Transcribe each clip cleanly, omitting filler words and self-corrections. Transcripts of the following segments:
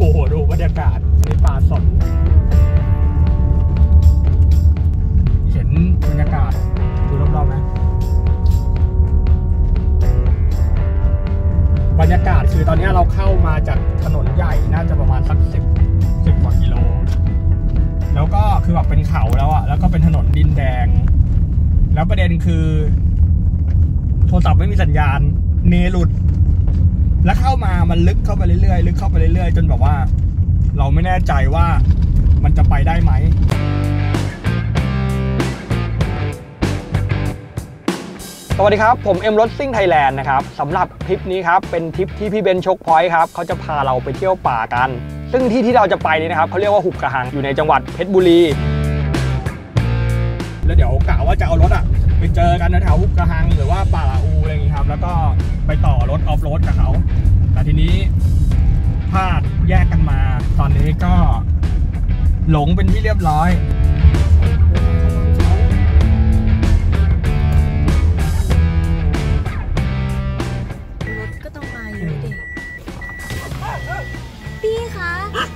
อ้โหดูบรรยากาศในป่าสนเห็นบรรยากาศดูรอบๆไหมบรรยากาศคือตอนนี้เราเข้ามาจากถนนใหญ่น่าจะประมาณสัก10 กว่ากิโลแล้วก็คือแบบเป็นเขาแล้วอะแล้วก็เป็นถนนดินแดงแล้วประเด็นคือโทรศัพท์ไม่มีสัญญาณเนหลุดแล้วเข้ามามันลึกเข้าไปเรื่อยๆลึกเข้าไปเรื่อยๆจนแบบว่าเราไม่แน่ใจว่ามันจะไปได้ไหมสวัสดีครับผมเอ็มรถซิ่งไทยแลนด์นะครับสำหรับทริปนี้ครับเป็นทริปที่พี่เบนชกพอยต์ครับเขาจะพาเราไปเที่ยวป่ากันซึ่งที่เราจะไปนี่นะครับเขาเรียกว่าหุบกระหังอยู่ในจังหวัดเพชรบุรีแล้วเดี๋ยวกะว่าจะเอารถอะไปเจอกันแถวหุบกระหังหรือว่าป่าละอูอะไรอย่างงี้ครับแล้วก็ไปต่อรถออฟโรดกับเขาแต่ทีนี้พลาดแยกกันมาตอนนี้ก็หลงเป็นที่เรียบร้อยรถก็ต้องมาอยู่ดิพี่คะ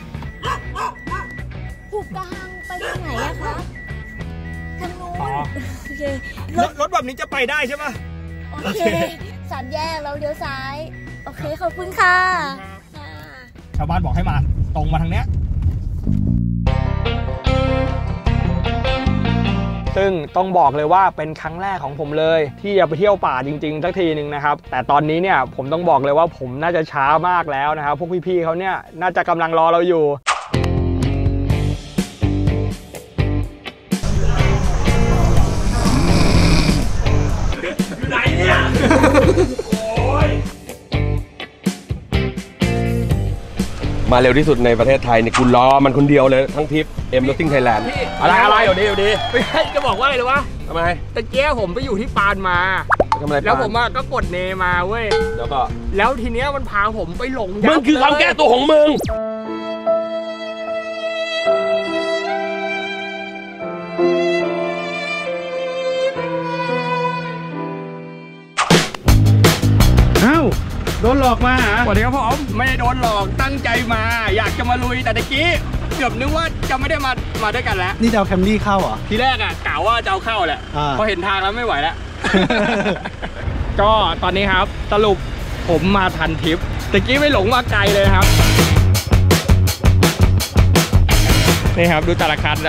หุบกระหังไปทางไหนอะคะทางนู้นโอเครถแบบนี้จะไปได้ใช่ปะโอเค3 แยกแล้วเลี้ยวซ้ายโอเคขอบคุณค่ะชาวบ้านบอกให้มาตรงมาทางเนี้ยซึ่งต้องบอกเลยว่าเป็นครั้งแรกของผมเลยที่จะไปเที่ยวป่าจริงๆสักทีหนึ่งนะครับแต่ตอนนี้เนี่ยผมต้องบอกเลยว่าผมน่าจะช้ามากแล้วนะครับพวกพี่ๆเขาเนี่ยน่าจะกำลังรอเราอยู่ไหนเนี่ยโอ้ยมาเร็วที่สุดในประเทศไทยเนี่ยกูรอมันคนเดียวเลยทั้งทริปเอ็มรถซิ่งไทยแลนด์อะไรอยู่ดีไม่ใช่จะบอกว่าอะไรหรือวะทำไมตะเกียผมไปอยู่ที่ปานมาทำอะไรแล้วผมก็กดเนมาเว้ยแล้วทีเนี้ยมันพาผมไปหลงมึงคือความแก้ตัวของมึงโดนหลอกมาสวัสดีครับผมไม่ได้โดนหลอกตั้งใจมาอยากจะมาลุยแต่ตะกี้เกือบนึกว่าจะไม่ได้มาด้วยกันแล้วนี่จะเอาแคมรี่เข้าเหรอทีแรกอ่ะกะว่าจะเอาเข้าแหละพอเห็นทางแล้วไม่ไหวแล้ว ก็ตอนนี้ครับสรุปผมมาทันทริปตะกี้ไม่หลงมาไกลเลยครับนี่ครับดูแต่ละคัน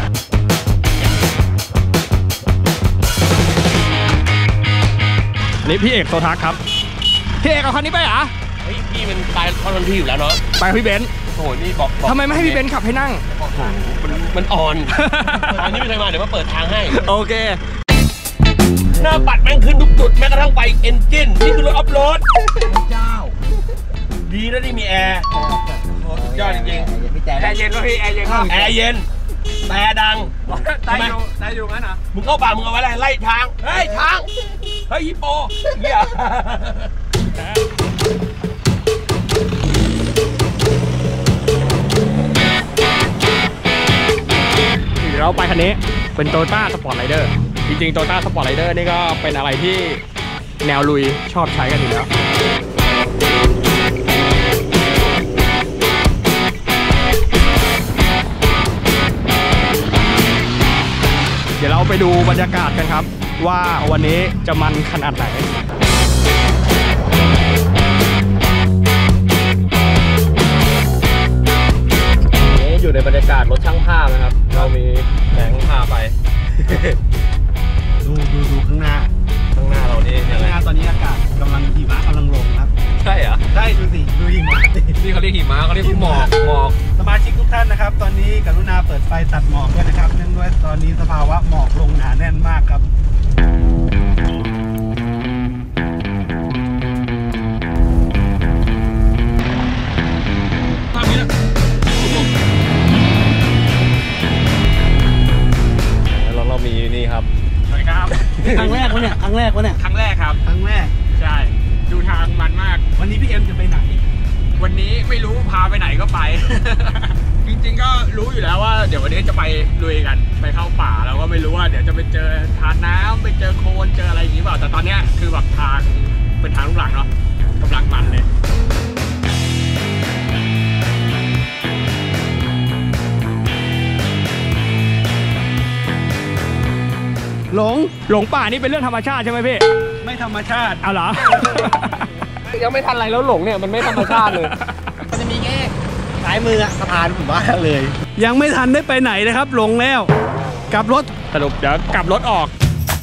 นี่พี่เอกโซทักครับพี่เอกเอาคันนี้ไปเหรอเฮ้ยพี่เป็นตายทอนพี่อยู่แล้วเนาะไปพี่เบนซ์โอ้โหนี่บอกทำไมไม่ให้พี่เบนซ์ขับให้นั่งมันอ่อนตอนนี้ไม่เคยมาเดี๋ยวมาเปิดทางให้โอเคหน้าปัดแม่งขึ้นทุกจุดแม้กระทั่งไปเอนจินนี่คือรถอัพโหลดเจ้าดีนะที่มีแอร์ยอดจริงๆแอร์เย็นป่ะพี่แอร์เย็นแอร์เย็นแต่ดังได้อยู่งั้นเหรอมึงเข้าป่ามึงเอาไว้ไล่ช้างเฮ้ยช้างเฮ้ยฮิปโปเงี้ยเราไปคันนี้เป็น Toyota Sport Rider จริงๆ Toyota Sport Rider นี่ก็เป็นอะไรที่แนวลุยชอบใช้กันอยู่แล้วเดี๋ยวเราไปดูบรรยากาศกันครับว่าวันนี้จะมันขนาดไหนอยู่ในบรรยากาศรถช่างภาพนะครับเรามีแสงพาไปดูข้างหน้าเรานี่ข้างหน้าตอนนี้อากาศกำลังหิมะกำลังลงครับใช่เหรอใช่ดูหิมะนี่เขาเรียกหิมะเขาเรียกหมอกสมาชิกทุกท่านนะครับตอนนี้กรุณาเปิดไฟตัดหมอกด้วยนะครับเนื่องด้วยตอนนี้สภาวะหมอกลงหนาแน่นมากครับเรามีนี่ครับสวัสดีครับครั้งแรกวะเนี่ยครั้งแรกครับใช่ดูทางมันมากวันนี้พี่เอ็มจะไปไหนวันนี้ไม่รู้พาไปไหนก็ไป จริงๆก็รู้อยู่แล้วว่าเดี๋ยววันนี้จะไปลุยกันไปเข้าป่าเราก็ไม่รู้ว่าเดี๋ยวจะไปเจอทานน้ำไปเจอโคลนเจออะไรอย่างนี้เปล่าแต่ตอนนี้คือแบบทางเป็นทางลูกหลังเนาะกำลังมันเลยหลงป่านี่เป็นเรื่องธรรมชาติใช่ไหมพี่ไม่ธรรมชาติเอาเหรอยังไม่ทันอะไรแล้วหลงเนี่ยมันไม่ธรรมชาติเลยมันจะมีแค่ซ้ายมือสะพานผมว่าเลยยังไม่ทันได้ไปไหนนะครับหลงแล้วกลับรถสรุปเดี๋ยวกลับรถออก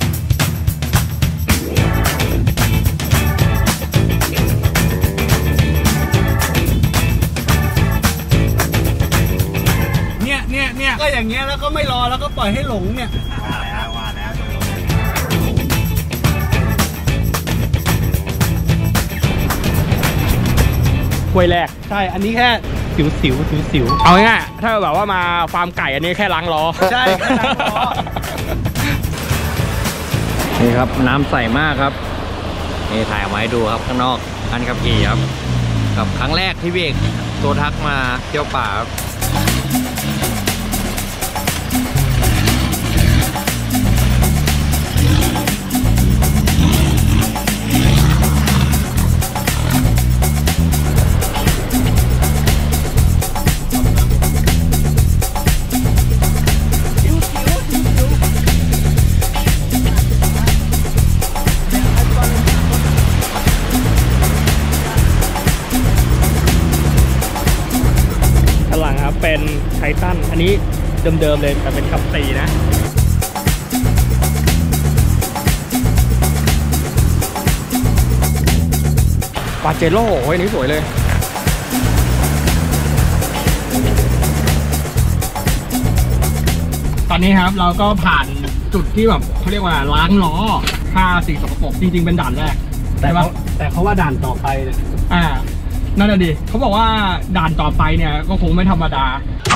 เนี่ยก็อย่างเงี้ยแล้วก็ไม่รอแล้วก็ปล่อยให้หลงเนี่ยว่าแล้วกล้วยแรกใช่อันนี้แค่สิวเอาง่ายๆถ้าแบบว่ามาฟาร์มไก่อันนี้แค่ล้างล้อใช่แค่ล้างล้อนี่ครับน้ำใสมากครับนี่ถ่ายเอาไว้ดูครับข้างนอกอันขับขี่ครับกับครั้งแรกที่เบรกตัวทักมาเที่ยวป่าครับเป็นไททันอันนี้เดิมๆเลยแต่เป็นขับ4นะปาเจโร่โอ้ยนี่สวยเลยตอนนี้ครับเราก็ผ่านจุดที่แบบเขาเรียกว่าล้างล้อค่าสิ่งสกปรกจริงๆเป็นด่านแรกแต่เขาว่าด่านต่อไปเนี่ยนั่นแหละดิเขาบอกว่าด่านต่อไปเนี่ยก็คงไม่ธรรมดา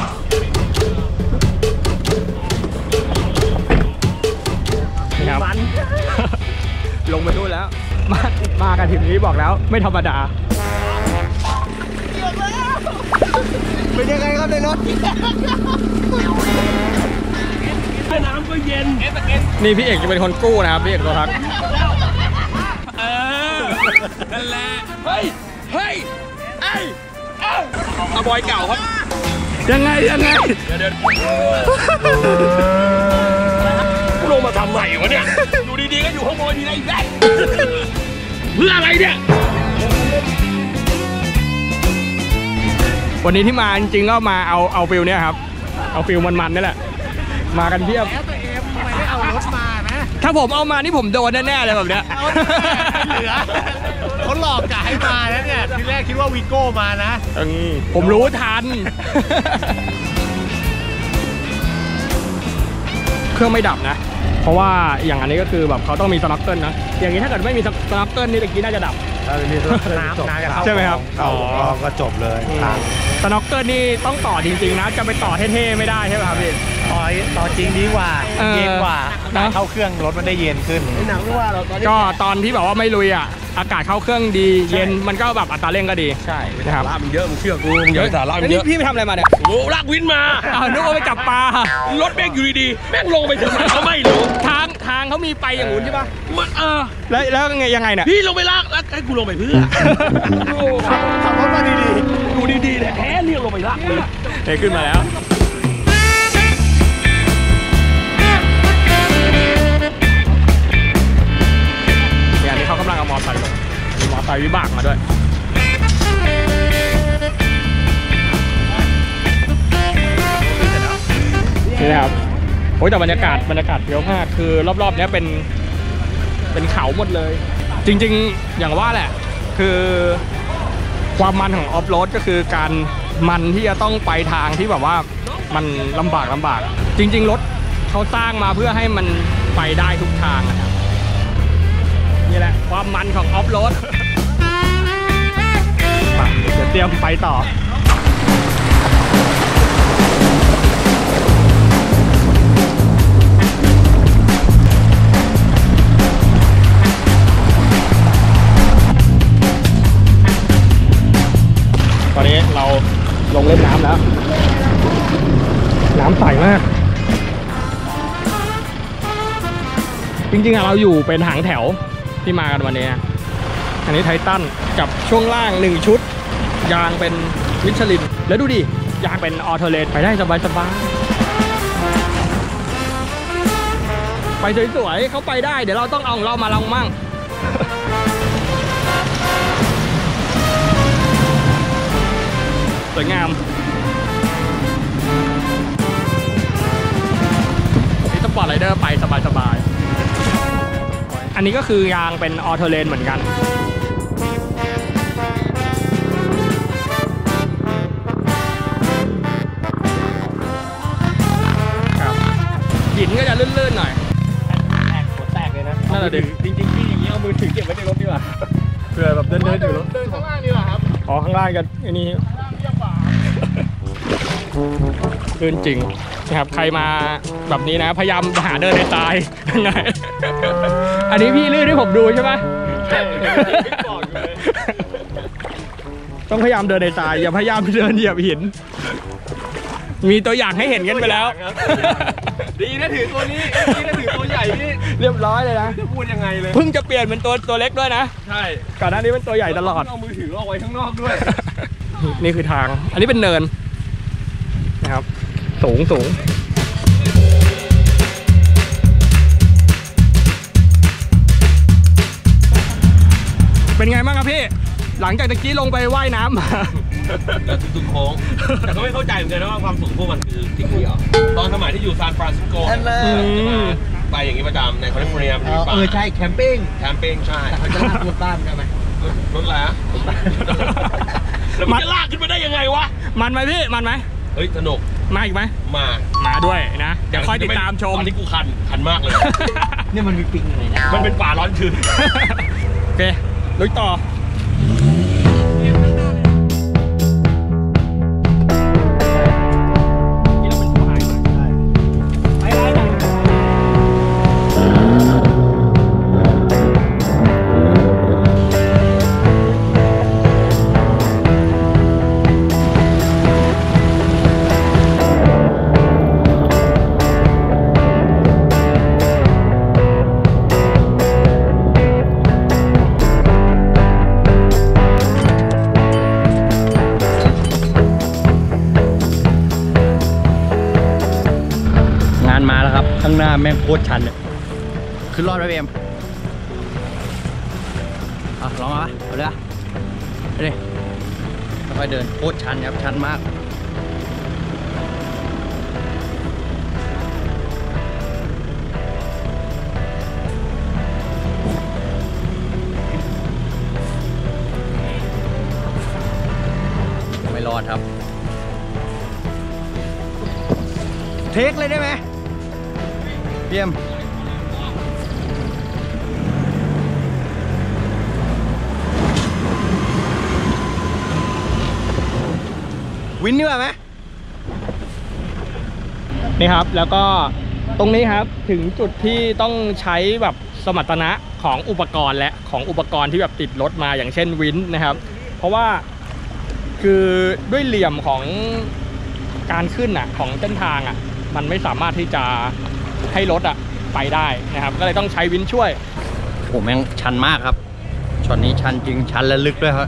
ครับลงมาดูแล้วมากันทีนี้บอกแล้วไม่ธรรมดาเป็นยังไงครับในรถน้ำก็เย็นนี่พี่เอกจะเป็นคนกู้นะครับพี่เอกตัวทักนั่นแหละเฮ้ยเอาบอยเก่าครับยังไงเดี๋ยวกูลงมาทำใหม่วะเนี่ยอยู่ดีๆก็อยู่ข้างบนทีไรแบกเพื่ออะไรเนี่ยวันนี้ที่มาจริงๆก็มาเอาฟิลเนี่ยครับเอาฟิลมันๆนี่แหละมากันเพียบแล้วตัวเองทำไมไม่เอารถมานะถ้าผมเอามานี่ผมโดนแน่ๆเลยแบบเนี้ยเหลือเขาหลอกกะให้มาแล้วเนี่ยทีแรกคิดว่าวีโก้มานะผมรู้ทันเครื่องไม่ดับนะเพราะว่าอย่างอันนี้ก็คือแบบเขาต้องมีสน็อกเกิลนะอย่างนี้ถ้าเกิดไม่มีสน็อกเกิลนี่ตะกี้น่าจะดับน้ำใช่ไหมครับก็จบเลยสน็อกเกิลนี่ต้องต่อจริงๆนะจะไปต่อเท่ๆไม่ได้ใช่ไหมครับพี่ต่อจริงดีกว่าเย็นกว่าเข้าเครื่องรถมันได้เย็นขึ้นก็ตอนที่แบบว่าไม่ลุยอ่ะอากาศเข้าเครื่องดีเย็นมันก็แบบอัตราเร่งก็ดีใช่นะครับมันเยอะมึงเชื่อกูเยอะแต่ละมันเยอะพี่ไปทำอะไรมาเนี่ยโอ้ลากวินมานึกว่าไปจับปลารถแม่งอยู่ดีๆแม่งลงไปถึงเขาไม่รู้ทางเขามีไปอย่างนู้นใช่ปะมันแล้วยังไงเนี่ยพี่ลงไปลากแล้วให้กูลงไปเพื่อขับรถมาดีๆดูดีๆเนี่ยแท้เรียกลงไปลากเลยขึ้นมาแล้วเนี่ยนี่เขากำลังเอามอเตอร์ไซค์ลงมีมอเตอร์ไซค์วิบากมาด้วยนี่นะครับโอ้ยแต่บรรยากาศเยอะมากคือรอบๆนี้เป็นเขาหมดเลยจริงๆอย่างว่าแหละคือความมันของออฟโรดก็คือการมันที่จะต้องไปทางที่แบบว่ามันลำบากจริงๆรถเขาสร้างมาเพื่อให้มันไปได้ทุกทางนะครับนี่แหละความมันของออฟโรดเดี๋ยวเตรียมไปต่อตอนนี้เราลงเล่นน้ำแล้วน้ำใสมากจริงๆเราอยู่เป็นหางแถวที่มากันวันนี้อันนี้ไททันกับช่วงล่าง1ชุดยางเป็นมิชลินแล้วดูดิยางเป็นออโตเลนไปได้สบายๆไปสวยๆเขาไปได้เดี๋ยวเราต้องเอาของเรามาลองมั่ง สวยงามนี่สปอร์ตไรเดอร์ไปสบายๆอันนี้ก็คือยางเป็นออโตเลนเหมือนกันครับหินก็จะลื่นๆหน่อยแตกหัวแตกเลยนะนั่นแหละดิจริงๆพี่อย่างนี้เอามือถือเก็บไว้ในรถดีกว่าเผื่อแบบเดินอยู่รถเดินข้างล่างดีกว่าครับอ๋อข้างล่างกันอันนี้ลื่นจริงนะครับใครมาแบบนี้นะพยายามหาเดินในทรายยังไงอันนี้พี่ลื่นให้ผมดูใช่ไหมใช่ต้องพยายามเดินในทรายอย่าพยายามเดินเหยียบหินมีตัวอย่างให้เห็นกันไปแล้วดีนะถือตัวนี้ดีนะถือตัวใหญ่นี่เรียบร้อยเลยนะจะพูดยังไงเลยเพิ่งจะเปลี่ยนเป็นตัวเล็กด้วยนะใช่ก่อนหน้านี้เป็นตัวใหญ่ตลอดเอามือถือเอาไว้ข้างนอกด้วยนี่คือทางอันนี้เป็นเนินนะครับสูงเป็นไงบ้างครับพี่หลังจากตะกี้ลงไปว่ายน้ำมาแล้วทุกโค้งแต่ก็ไม่เข้าใจเหมือนกันนะว่าความสูงพวกมันคือที่เกี่ยวตอนสมัยที่อยู่ซานฟรานซิสโกไปอย่างนี้ประจำในแคลิฟอร์เนียใช่แคมปิ้งใช่เขาจะลากรถบ้านใช่ไหมรถอะไรฮะแล้วมันจะลากขึ้นมาได้ยังไงวะมันไหมพี่มันไหมเฮ้ยสนุกมาอีกไหมมาด้วยนะเดี๋ยวค่อยติดตามชมตอนที่กูคันมากเลยเนี่ยมันมีปิงอะไรนะมันเป็นป่าร้อนชื้นโอเคลุยต่อข้างหน้าแม่งโคตรชันเนี่ยขึ้นรอดไหมเบมลองมาเอาเลยไปเลยค่อยๆเดินโคตรชันครับชันมากไม่รอดครับเทคเลยได้ไหมเยี่ยมวินนี่ว่าไหมนี่ครับแล้วก็ตรงนี้ครับถึงจุดที่ต้องใช้แบบสมรรถนะของอุปกรณ์และของอุปกรณ์ที่แบบติดรถมาอย่างเช่นวินนะครับเพราะว่าคือด้วยเหลี่ยมของการขึ้นของเส้นทางมันไม่สามารถที่จะให้รถไปได้นะครับก็เลยต้องใช้วินช่วยโอ้แม่งชันมากครับช็อตนี้ชันจริงชันและลึกด้วยครับ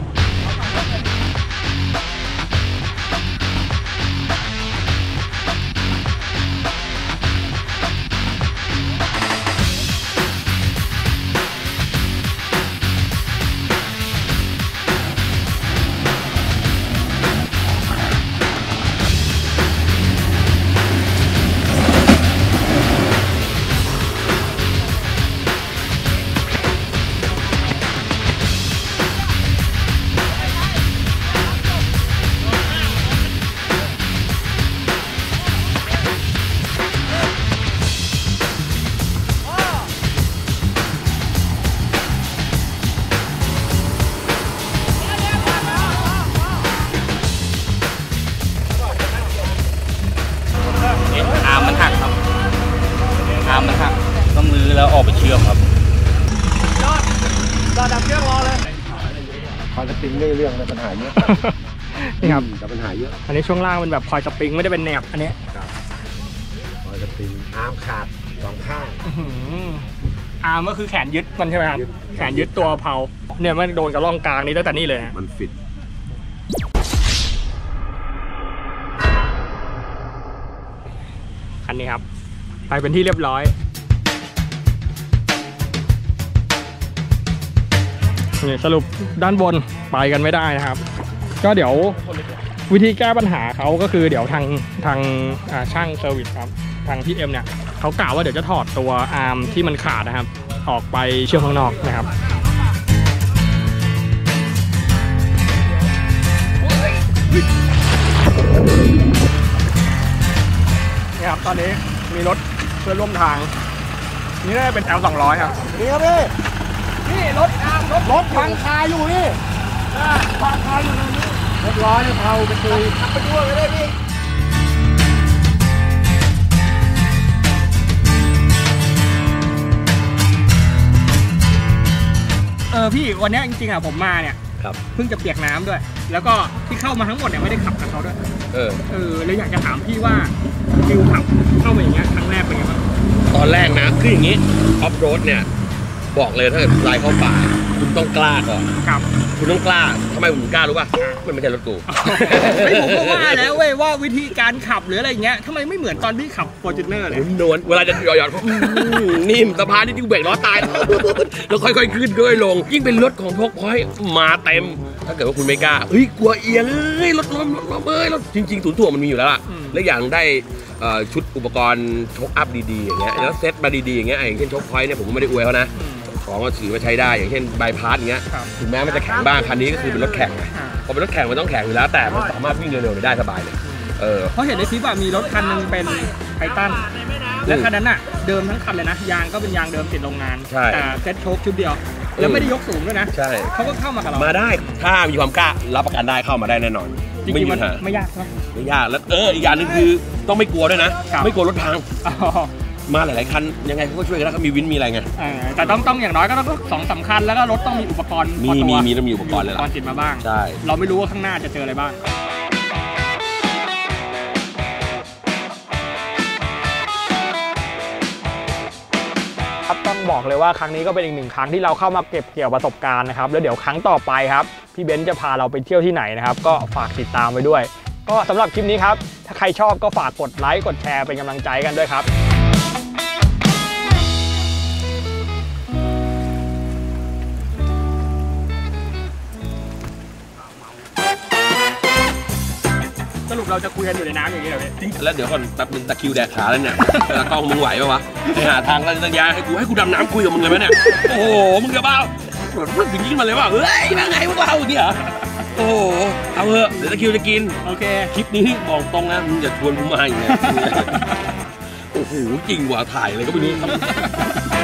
ต้องลื้อแล้วออกไปเชื่อมครับรอดับเครื่องรอเลยคอยสปริงเรื่องปัญหาเยอะนี่ครับแต่ปัญหาเยอะอันนี้ช่วงล่างมันแบบคอยสปริงไม่ได้เป็นแหนบอันนี้คอยสปริงอาร์มขาด2 ข้างอาร์มก็คือแขนยึดมันใช่ไหมครับแขนยึดตัวเพลาเนี่ยมันโดนกับร่องกลางนี้ตั้งแต่นี่เลยมันฟิตคันนี้ครับไปเป็นที่เรียบร้อยนี่สรุปด้านบนไปกันไม่ได้นะครับก็เดี๋ยววิธีแก้ปัญหาเขาก็คือเดี๋ยวทางช่างเซอร์วิสครับทางพี่เอ็มเนี่ยเขากล่าวว่าเดี๋ยวจะถอดตัวอาร์มที่มันขาดนะครับออกไปเชื่อมข้างนอกนะครับนี่ครับตอนนี้มีรถเพื่อนร่วมทางนี่น่าจะเป็น L200 ครับนี่ครับพี่นี่รถอาร์มรถพังคาอยู่นี่พังคาอยู่ตรงนี้รถร้อยเผาไปคุยไปดูกันได้พี่พี่วันนี้จริงๆผมมาเนี่ยเพิ่งจะเปียกน้ำด้วยแล้วก็ที่เข้ามาทั้งหมดเนี่ยไม่ได้ขับกับเขาด้วยเลยอยากจะถามพี่ว่าฟิลขับเข้ามาอย่างเงี้ยครั้งแรกเป็นไงบ้างตอนแรกนะคืออย่างนี้ออฟโรดเนี่ยบอกเลยถ้าเกิดไล่เข้าป่าคุณต้องกล้าก่อนครับคุณต้องกล้าทำไมผมกล้ารู้ป่ะมันไม่ใช่รถกูผมก็ว่าแล้วเว้ยว่าวิธีการขับหรืออะไรเงี้ยทำไมไม่เหมือนตอนที่ขับ Fortuner เลยนวลเวลาจะหย่อนนิ่มสะพานนี่ที่เบรกล้อตายแล้วค่อยๆขึ้นค่อยๆลงยิ่งเป็นรถของTorque Pointมาเต็มถ้าเกิดว่าคุณไม่กล้ากลัวเอียงรถล้มรถจริงๆศูนย์ถ่วงมันมีอยู่แล้วล่ะและอย่างได้ชุดอุปกรณ์โชคอัพดีๆอย่างเงี้ยแล้วเซ็ตมาดีๆอย่างเงี้ยอย่างเช่นTorque Pointเนี่ยผมก็ไม่ได้อวยเขานะของก็ถือมาใช้ได้อย่างเช่นใบพัดอย่างเงี้ยถึงแม้มันจะแข็งบ้างคันนี้ก็คือเป็นรถแข่งพอเป็นรถแข่งมันต้องแข่งอยู่แล้วแต่มันสามารถวิ่งเร็วๆได้สบายเลยเพราะเห็นในคลิปว่ามีรถคันนึงเป็นไททันและคันนั้นน่ะเดิมทั้งคันเลยนะยางก็เป็นยางเดิมติดโรงงานแต่เซ็ตโชคชุดเดียวแล้วไม่ได้ยกสูงด้วยนะใช่เขาก็เข้ามากับเรามาได้ถ้ามีความกล้ารับประกันได้เข้ามาได้แน่นอนจริงๆมันไม่ยากนะไม่ยากแล้วอีกอย่างนึงคือต้องไม่กลัวด้วยนะไม่กลัวรถพังมาหลายๆคันยังไงเขาก็ช่วยกันแล้วเขามีวินมีอะไรไงแต่ต้องอย่างน้อยก็ต้อง2-3 คันแล้วก็รถต้องมีอุปกรณ์มีต้องมีอุปกรณ์เลยล่ะติดมาบ้างใช่เราไม่รู้ว่าข้างหน้าจะเจออะไรบ้างครับต้องบอกเลยว่าครั้งนี้ก็เป็นอีก1 ครั้งที่เราเข้ามาเก็บเกี่ยวประสบการณ์นะครับแล้วเดี๋ยวครั้งต่อไปครับพี่เบนซ์จะพาเราไปเที่ยวที่ไหนนะครับก็ฝากติดตามไว้ด้วยก็สำหรับคลิปนี้ครับถ้าใครชอบก็ฝากกดไลค์กดแชร์เป็นกำลังใจกันด้วยครับสรุปเราจะคุยกันอยู่ในน้ำอย่างนี้เหรอพี่แล้วเดี๋ยวก่อนแป๊บนึงตะคิวแดกขาแล้วเนี่ยกล้องมึงไหวปะวะไปหาทางแล้วสัญญาให้กูดำน้ำคุยกับมึงเลยไหมเนี่ยโอ้โหมึงจะบ้าพูดถึงยิ่งมาเลยว่าเฮ้ยมาไงพวกเราอย่างนี้เหรอโอ้โหเอาเถอะเดี๋ยวตะคิวจะกินโอเคคลิปนี้บอกตรงนะมึงอย่าชวนกูมาอย่างเงี้ยโอ้โหจริงว่ะถ่ายเลยก็ไม่รู้